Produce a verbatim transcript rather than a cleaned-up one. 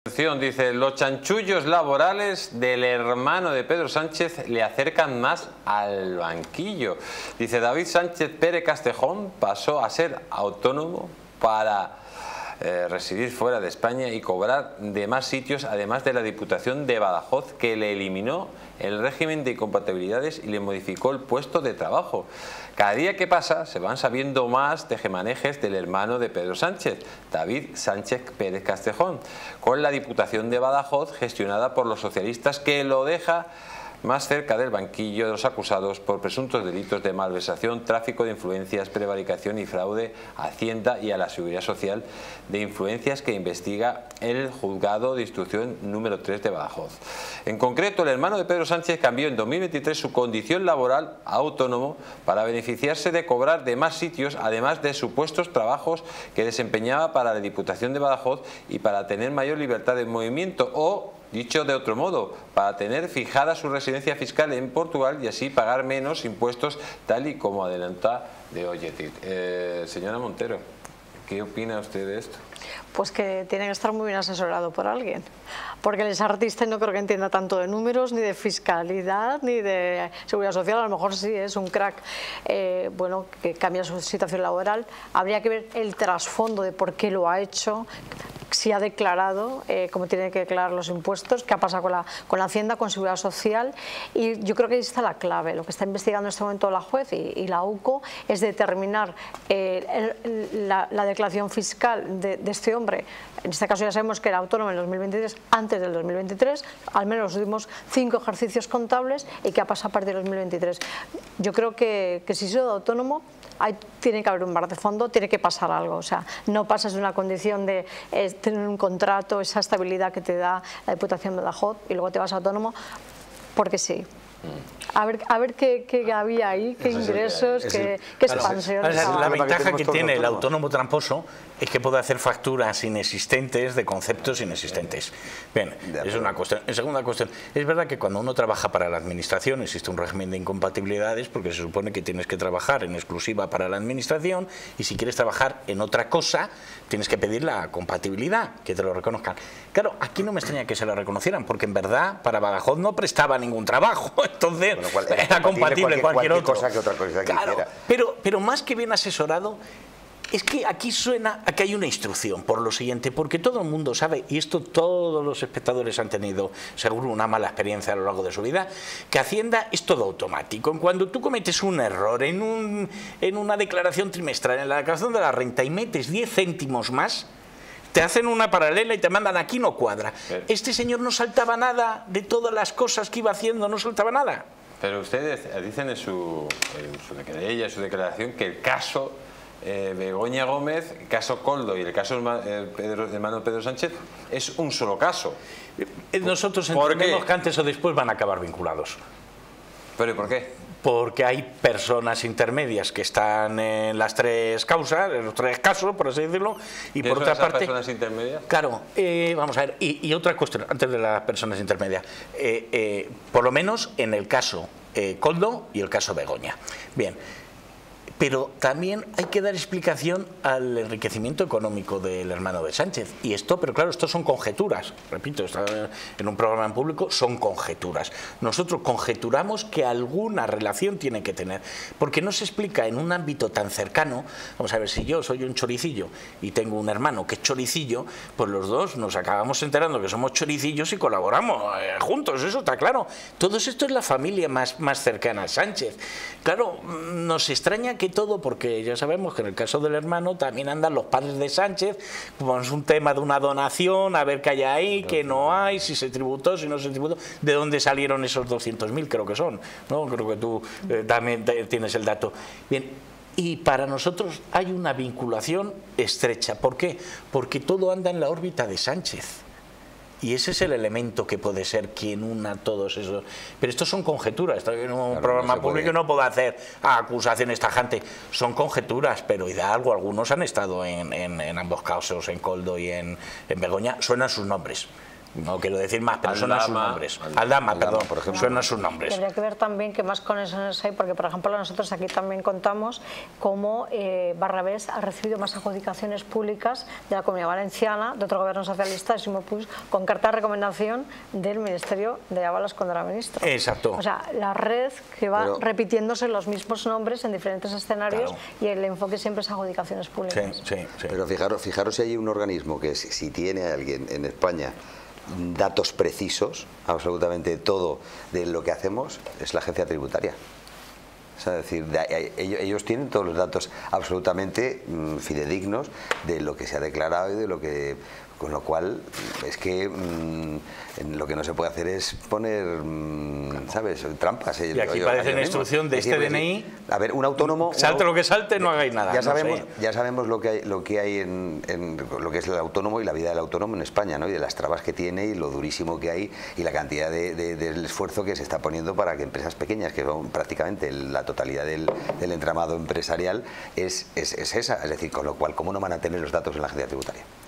Dice, los chanchullos laborales del hermano de Pedro Sánchez le acercan más al banquillo. Dice, David Sánchez Pérez Castejón pasó a ser autónomo para eh, residir fuera de España y cobrar de más sitios, además de la Diputación de Badajoz, que le eliminó el régimen de incompatibilidades y le modificó el puesto de trabajo. Cada día que pasa se van sabiendo más tejemanejes del hermano de Pedro Sánchez, David Sánchez Pérez Castejón, con la Diputación de Badajoz gestionada por los socialistas, que lo deja más cerca del banquillo de los acusados por presuntos delitos de malversación, tráfico de influencias, prevaricación y fraude a Hacienda y a la Seguridad Social de influencias que investiga el Juzgado de Instrucción número tres de Badajoz. En concreto, el hermano de Pedro Sánchez cambió en dos mil veintitrés su condición laboral a autónomo para beneficiarse de cobrar de más sitios, además de supuestos trabajos que desempeñaba para la Diputación de Badajoz y para tener mayor libertad de movimiento, o dicho de otro modo, para tener fijada su residencia fiscal en Portugal y así pagar menos impuestos, tal y como adelanta de Olletit. Eh, señora Montero, ¿qué opina usted de esto? Pues que tiene que estar muy bien asesorado por alguien, porque el artista no creo que entienda tanto de números, ni de fiscalidad, ni de seguridad social. A lo mejor sí es un crack, eh, bueno, que cambia su situación laboral. Habría que ver el trasfondo de por qué lo ha hecho, si ha declarado, eh, cómo tiene que declarar los impuestos, qué ha pasado con la, con la Hacienda, con Seguridad Social, y yo creo que ahí está la clave. Lo que está investigando en este momento la juez y, y la U C O es determinar eh, el, la, la declaración fiscal de, de este hombre. En este caso ya sabemos que era autónomo en el dos mil veintitrés, antes del dos mil veintitrés, al menos los últimos cinco ejercicios contables, y qué ha pasado a partir del dos mil veintitrés. Yo creo que, que si soy autónomo, Hay, tiene que haber un bar de fondo, tiene que pasar algo. O sea, no pasas de una condición de eh, tener un contrato, esa estabilidad que te da la Diputación de Badajoz, y luego te vas autónomo porque sí. A ver, a ver qué, qué había ahí, qué ingresos, qué, qué expansión. La ventaja que tiene el autónomo tramposo es que puede hacer facturas inexistentes de conceptos inexistentes. Bien, es una cuestión. En segunda cuestión, es verdad que cuando uno trabaja para la administración existe un régimen de incompatibilidades, porque se supone que tienes que trabajar en exclusiva para la administración, y si quieres trabajar en otra cosa tienes que pedir la compatibilidad, que te lo reconozcan. Claro, aquí no me extraña que se la reconocieran, porque en verdad para Badajoz no prestaba ningún trabajo, entonces bueno, cual, era, era compatible cualquier, cualquier, cualquier otro. Cosa que otra cosa claro, pero, pero más que bien asesorado, es que aquí suena a que hay una instrucción por lo siguiente, porque todo el mundo sabe, y esto todos los espectadores han tenido seguro una mala experiencia a lo largo de su vida, que Hacienda es todo automático. Cuando tú cometes un error en, un, en una declaración trimestral, en la declaración de la renta, y metes diez céntimos más, te hacen una paralela y te mandan aquí, no cuadra. Pero este señor no saltaba nada de todas las cosas que iba haciendo, no saltaba nada. Pero ustedes dicen en su, en su, en su declaración que el caso Eh, Begoña Gómez, el caso Koldo y el caso eh, Pedro, hermano Pedro Sánchez es un solo caso. Nosotros entendemos que antes o después van a acabar vinculados. ¿Pero y por qué? Porque hay personas intermedias que están en las tres causas, en los tres casos, por así decirlo, y por otra parte, personas intermedias. Claro, eh, vamos a ver, y, y otra cuestión antes de las personas intermedias, eh, eh, por lo menos en el caso eh, Koldo y el caso Begoña. Bien. Pero también hay que dar explicación al enriquecimiento económico del hermano de Sánchez. Y esto, pero claro, esto son conjeturas. Repito, está en un programa en público, son conjeturas. Nosotros conjeturamos que alguna relación tiene que tener. Porque no se explica en un ámbito tan cercano. Vamos a ver, si yo soy un choricillo y tengo un hermano que es choricillo, pues los dos nos acabamos enterando que somos choricillos y colaboramos eh, juntos, eso está claro. Todo esto es la familia más, más cercana a Sánchez. Claro, nos extraña que todo, porque ya sabemos que en el caso del hermano también andan los padres de Sánchez, pues es un tema de una donación, a ver qué hay ahí, qué no hay, si se tributó, si no se tributó, de dónde salieron esos doscientos mil, creo que son, ¿no? Creo que tú eh, también tienes el dato. Bien, y para nosotros hay una vinculación estrecha. ¿Por qué? Porque todo anda en la órbita de Sánchez. Y ese es el elemento que puede ser quien una todos esos. Pero estos son conjeturas. Estoy en un claro, programa no público y no puedo hacer acusaciones tajantes. Son conjeturas, pero y de algo, algunos han estado en, en, en ambos casos, en Koldo y en, en Begoña. Suenan sus nombres. No quiero decir más, pero Aldama, suenan sus nombres. Aldama, Aldama, Aldama, perdón, por ejemplo. suenan sus nombres. Habría que ver también qué más conexiones hay, porque por ejemplo nosotros aquí también contamos cómo eh, Barrabés ha recibido más adjudicaciones públicas de la Comunidad Valenciana, de otro gobierno socialista, de Ximo Puig, con carta de recomendación del Ministerio de Ábalos cuando era ministro. Exacto. O sea, la red que va Pero, repitiéndose los mismos nombres en diferentes escenarios, claro, y el enfoque siempre es adjudicaciones públicas. Sí, sí, sí. Pero fijaros, fijaros si hay un organismo que si, si tiene a alguien en España datos precisos, absolutamente todo de lo que hacemos, es la agencia tributaria. O sea, es decir, de, ellos, ellos tienen todos los datos absolutamente mmm, fidedignos de lo que se ha declarado y de lo que... Con lo cual, es que mmm, lo que no se puede hacer es poner, mmm, ¿sabes?, trampas. Y aquí parece una instrucción de este D N I. A ver, un autónomo... Salte uno, lo que salte, no hagáis nada. Ya no sabemos, sé. ya sabemos lo que hay, lo que hay en, en lo que es el autónomo y la vida del autónomo en España, ¿no? Y de las trabas que tiene y lo durísimo que hay y la cantidad de, de, del esfuerzo que se está poniendo para que empresas pequeñas, que son prácticamente la totalidad del, del entramado empresarial, es, es, es esa. Es decir, con lo cual, ¿cómo no van a tener los datos en la agencia tributaria?